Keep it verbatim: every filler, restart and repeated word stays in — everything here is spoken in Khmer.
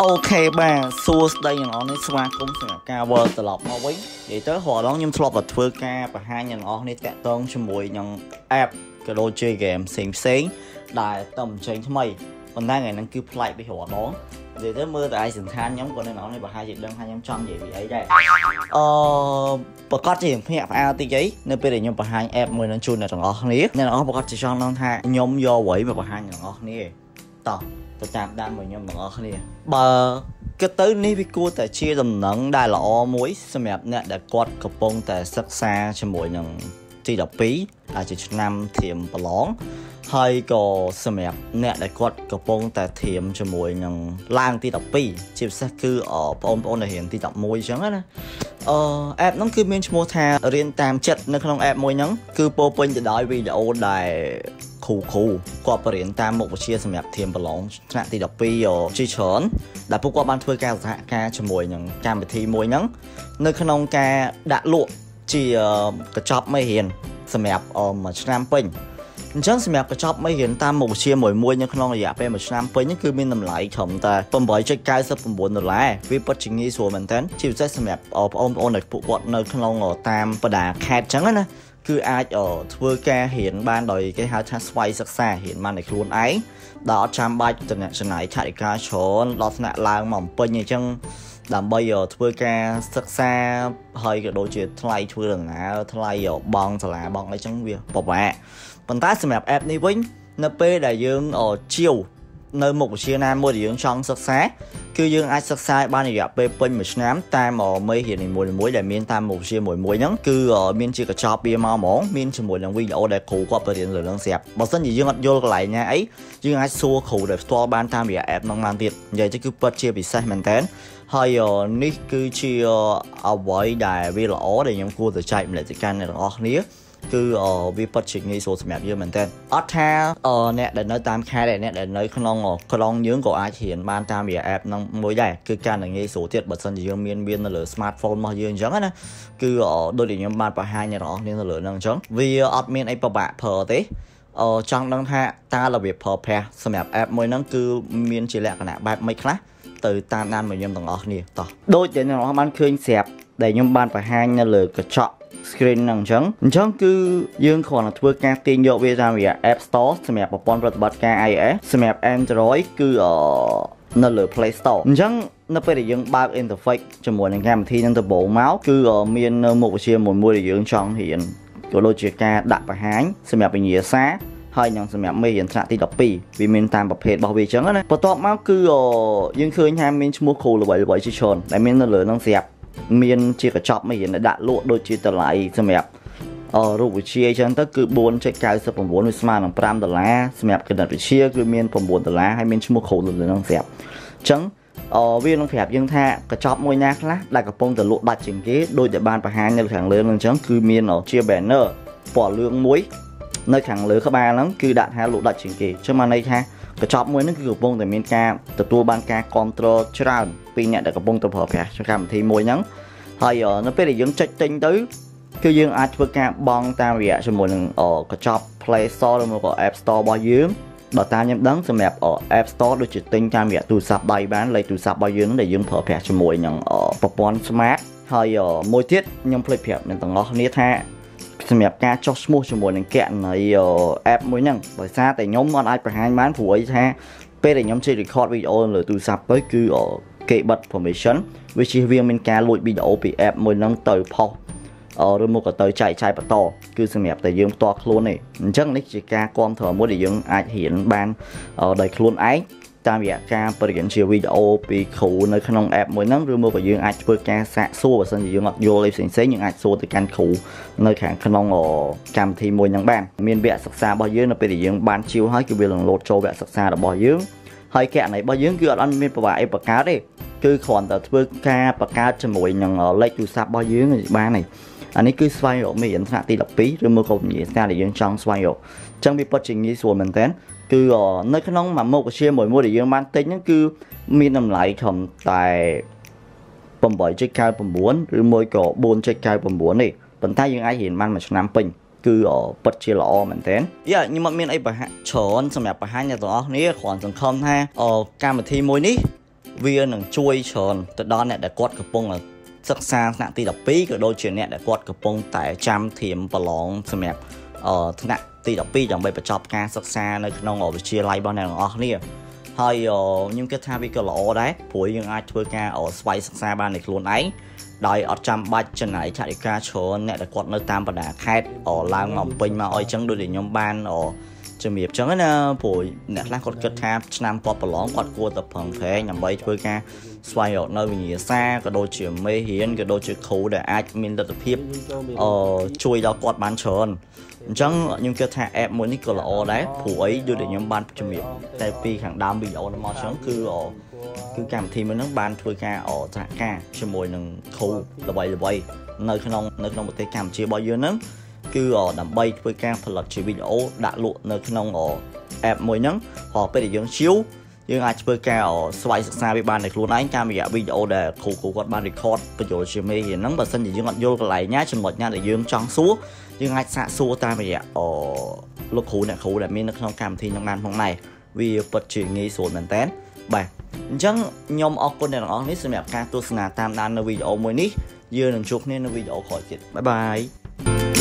Ok bà, xua đây nó nên xóa cũng sẽ ca vơ từ lọc mà với vậy tới họ đó nhưng lọc là thưa ca và hai nhân nó nên tẹt tông cho mùi nhân app cái đồ chơi game xinh xinh đại tầm tranh cho mày còn đang ngày năng kêu play bị họ đó để tới mưa tại ai dừng than nhóm của nên nó này và hai chị đơn hai nhóm trăm vậy vì ấy đây ờ bà có gì không hẹp ao tí giấy nên bây giờ nhóm bà hai app mười nó chun là thằng nó này nên nó bà có chỉ cho nó hai nhóm do quẩy và bà hai nhân nó này tao tôi chạm đam với nhóm nó này bà cái tới ní với cô tại chia tầm nắng đai là o muối xem đẹp nè đã quạt cặp bông tại sắc xa cho mỗi nhận chỉ đọc phí là chỉ năm thiểm và lón hay có xem đẹp nè đã quạt cặp bông tại thiểm cho mỗi nhận lang tí đọc phí chỉ sẽ cứ ở ôm ôm là hiện tí đọc môi chẳng á ờ app nó cứ miên mua tha riêng tam chất nó không app môi nhắn cứ po pin để đòi video đài khu khu quaประเด็นตามmột chiaสำหรับเทียมประหลองขณะที่ดอกปีอยู่ชี้เฉินแต่พวกว่าบ้านเพื่อการสหการจมวยอย่างการไปทีมวยนั้นในขนมการดัดลวกจีกระชอบไม่เห็นสำหรับเอ่อมาชนะเป็นฉันสำหรับกระชอบไม่เห็นตามmột chiaมวยมวยอย่างขนมอยากเป็นมาชนะเป็นนั่นคือมีน้ำไหลถมแต่เป็นบ่อยใจกายสักเป็นบนนั่นแหละวิปัสสนาส่วนมันเต้นชีวิตใจสำหรับเอ่ออมอมในพวกวัดในขนมตามประดาแคดจังนะคืออาจở thưa ca hiện ban đời cái hai tháng xoay sắc xa hiện ban này luôn ấy đó trăm bay từ ngày sau này chạy ca chỗ lọt nạ lang mỏng pin như chân làm bây giờ thưa ca sắc xa hơi cái đồ chuyện thay thưa lần nào thay ở bong thật là bong lấy trắng việc bỏ bẹ còn ta xem đẹp app này với np đại dương ở chiều nơi một chia nam mua điện trong sắc xáคือយើងអាចសិក្សាបានរយៈពេលពេញមួយឆ្នាំតាមមេរៀននីមួយៗដែលមានតាមមុខវិជ្ជាមួយមួយហ្នឹងគឺមានជាកញ្ចប់វាមកហ្មងមានជាមួយនឹងវីដេអូដែលគ្រូគាត់បរៀនលើនឹងស្រាប់បើមិនជាយើងអត់យល់កន្លែងណាអីយើងអាចសួរគ្រូដែលផ្ទាល់បានតាមរយៈ app ហ្នឹងបានទៀតនិយាយទៅគឺពិតជាពិសេសមែនតើហើយនេះគឺជាអ្វីដែលវាល្អដែលខ្ញុំគួរតែចែកម្លែកទៅកាន់អ្នកទាំងអស់គ្នាគឺវាពិតជាងាយស្រួលសម្រាប់យើងមែនតើអត់ថាអ្នកដែលនៅតាមខេត្តអ្នកដែលនៅក្នុងក្រុងយើងក៏អាចរៀនបានតាមរយៈ app ហ្នឹងមួយដែរគឺការនឹងងាយស្រួលទៀតបើមិនជាយើងមានមាននៅលើ smartphone របស់យើងអញ្ចឹងណាគឺដូចដែលខ្ញុំបានបង្ហាញអ្នកទាំងអស់គ្នានៅលើហ្នឹងអញ្ចឹងវាអត់មានអីពិបាកប្រើទេអឺចង់ដឹងថាតើរបៀបប្រើប្រាស់សម្រាប់ app មួយហ្នឹងគឺមានជាលក្ខណៈបែបម៉េចខ្លះទៅតាមដានរបស់ខ្ញុំទាំងអស់គ្នាតោះដូចដែលអ្នកទាំងអស់បានឃើញស្រាប់ដែលខ្ញុំបានបង្ហាញនៅលើកញ្ចក់ screen ហ្នឹងអញ្ចឹងអញ្ចឹងគឺយើងគ្រាន់តែធ្វើការទាញយកវាតាមរយៈ App Store សម្រាប់ប្រព័ន្ធប្រតិបត្តិការ iOS សម្រាប់ Android គឺនៅលើ Play Store អញ្ចឹងនៅពេលដែលយើងបើក interface ជាមួយនឹងកម្មវិធីហ្នឹងទៅបោមកគឺមានមុខវិជ្ជាមួយមួយដែលយើងចង់រៀនក៏ដូចជាការដាក់បង្ហាញសម្រាប់វិញ្ញាសាហើយនឹងសម្រាប់មេរៀនថ្នាក់ទីដប់ពីរវាមានតាមប្រភេទរបស់វាអញ្ចឹងណាបន្ទាប់មកគឺយើងឃើញថាមានឈ្មោះគ្រូល្បីៗជាច្រើនដែលមាននៅលើហ្នឹងស្រាប់មានជាកញ្ចប់មេរៀនដែលដាក់លក់ដូចជាតម្លៃសម្រាប់រូបវិទ្យាអញ្ចឹងទៅគឺ បួន កៅសិប៩ វាស្មើនឹង 5 ដុល្លារសម្រាប់គណិតវិទ្យាគឺមាន 9 ដុល្លារហើយមានឈ្មោះគ្រូលើនឹងស្រាប់អញ្ចឹងវានឹងប្រាប់យើងថាកញ្ចប់មួយណាខ្លះដែលកំពុងតែលក់ដាច់ជាងគេដូចដែលបានបង្ហាញនៅខាងលើនឹងអញ្ចឹងគឺមានជា banner ពណ៌លឿងមួយនៅខាងលើក្បាលហ្នឹងគឺដាក់ថាលក់ដាច់ជាងគេអញ្ចឹងមកន័យថាកញ្ចប់មួយហ្នឹងគឺកំពុងតែមានការទទួលបានការគ្រប់គ្រងច្រើនពីអ្នកដែលកំពុងតែប្រើប្រាស់កម្មវិធីមួយហ្នឹងហើយនៅពេលដែលយើងចុចទិញទៅគឺយើងអាចធ្វើការបង់តាមរយៈជាមួយនឹងកញ្ចប់ Play Store ឬក៏ App Store របស់យើងបើតាមខ្ញុំដឹងសម្រាប់ App Store ដូចជាទិញតាមរយៈទូរស័ព្ទដៃបានលេខទូរស័ព្ទរបស់យើងដែលយើងប្រើប្រាស់ជាមួយនឹងប្រព័ន្ធ Smart ហើយមួយទៀតខ្ញុំភ្លេចប្រាប់អ្នកទាំងអស់គ្នាថាសម្រាប់ការចុះឈ្មោះជាមួយនឹងគណនី app មួយហ្នឹងដោយសារតែខ្ញុំអត់អាចបង្ហាញបានព្រោះអីថាពេលដែលខ្ញុំជិះ record វីដេអូលើទូរស័ព្ទទៅគឺគេបិទ permission វាជាវាមានការលួចវីដេអូពី app មួយហ្នឹងទៅផុសឬមកក៏ទៅចែកចាយបន្តគឺសម្រាប់តែយើងផ្ទាល់ខ្លួនទេអញ្ចឹងនេះជាការគ្រប់គ្រងមួយដែលយើងអាចរៀនបានដោយខ្លួនឯងតាមរយៈការបរិញ្ញាជាវីដេអូពីគ្រូនៅក្នុង app មួយហ្នឹងឬមកក៏យើងអាចធ្វើការសាកសួរបើសិនជាយើងអត់យល់អីផ្សេងៗយើងអាចសួរទៅកាន់គ្រូនៅខាងក្នុងកម្មវិធីមួយហ្នឹងបានមានវគ្គសិក្សារបស់យើងនៅពេលដែលយើងបានជាវហើយគឺវានឹងលោតចូលវគ្គសិក្សារបស់យើងហើយគណនីរបស់យើងគឺអត់មានប្រវត្តិអីបង្កើតទេគឺគ្រាន់តែធ្វើការបង្កើតជាមួយនឹងលេខទូរស័ព្ទរបស់យើងបានហើយអានេះគឺស្វែងរកមេរៀនថ្នាក់ទីដប់ពីរឬមកក៏វិញ្ញាសាដែលយើងចង់ស្វែងរកអញ្ចឹងវាពិតជាងាយស្រួលមែនតើគឺនៅក្នុងមួយមុខវិជ្ជាមួយមួយដែលយើងបានទិញហ្នឹងគឺមានតម្លៃត្រឹមតែ 8.99 ឬមួយក៏ 4.99 ទេប៉ុន្តែយើងអាចរៀនបានមួយឆ្នាំពេញគឺពិតជាល្អមែនតើយ៉ាខ្ញុំអត់មានអីបង្ហាញច្រើនសម្រាប់បង្ហាញអ្នកទាំងអស់គ្នាគ្រាន់សង្ឃឹមថាកម្មវិធីមួយនេះវានឹងជួយច្រើនទៅដល់អ្នកដែលគាត់កំពុងសិក្សាថ្នាក់ទី12ក៏ដូចជាអ្នកដែលគាត់កំពុងតែចាំធៀមប្រឡងសម្រាប់អឺថ្នាក់ទី12ដើម្បីបញ្ចប់ការសិក្សានៅក្នុងវិទ្យាល័យរបស់អ្នកទាំងអស់គ្នាហើយខ្ញុំគិតថាវាក៏ល្អដែរព្រោះយើងអាចធ្វើការស្វ័យសិក្សាបានដោយខ្លួនឯងដោយអត់ចាំបាច់ចំណាយថវិកាច្រើនអ្នកដែលគាត់នៅតាមបណ្ដាខេត្តឡើងមកពេញមកអីចឹងដូចខ្ញុំបានជំរាបចឹងណាព្រោះអ្នកខ្លះគាត់គិតថាឆ្នាំគាត់ប្រឡងគាត់គួរតែប្រឹងប្រែងដើម្បីធ្វើការស្វែងរកនៅវិញ្ញាសាក៏ដូចជាមេរៀនក៏ដូចជាគ្រូដែលអាចមានលទ្ធភាពអឺជួយដល់គាត់បានច្រើនអញ្ចឹងខ្ញុំគិតថា app មួយនេះក៏ល្អដែរព្រោះអីដូចខ្ញុំបានជំរាបតែពីខាងដើមវីដេអូនេះមកចឹងគឺគឺកម្មវិធីមួយហ្នឹងបានធ្វើការសហការជាមួយនឹងគ្រូល្បីល្បីនៅក្នុងនៅក្នុងប្រទេសកម្ពុជារបស់យើងហ្នឹងគឺដើម្បីធ្វើការផលិតជាវីដេអូដាក់លក់នៅក្នុង app មួយហ្នឹងហើយពេលដែលយើងជាវយើងអាចធ្វើការស្វ័យសិក្សាវាបានដោយខ្លួនឯងតាមរយៈវីដេអូដែលគ្រូគ្រូគាត់បាន record បញ្ចូលជាមេរៀនហ្នឹងបើសិនជាយើងអត់យល់កន្លែងណាចំណុចណាដែលយើងចង់សួរយើងអាចសាកសួរតាមរយៈលោកគ្រូអ្នកគ្រូដែលមាននៅក្នុងកម្មវិធីហ្នឹងបានផងដែរវាពិតជាងាយស្រួលមែនតើបាទអញ្ចឹងខ្ញុំអរគុណអ្នកទាំងអស់នេះសម្រាប់ការទស្សនាតាមដាននៅវីដេអូមួយនេះយើងនឹងជួបគ្នានៅវីដេអូក្រោយទៀតបាយបាយ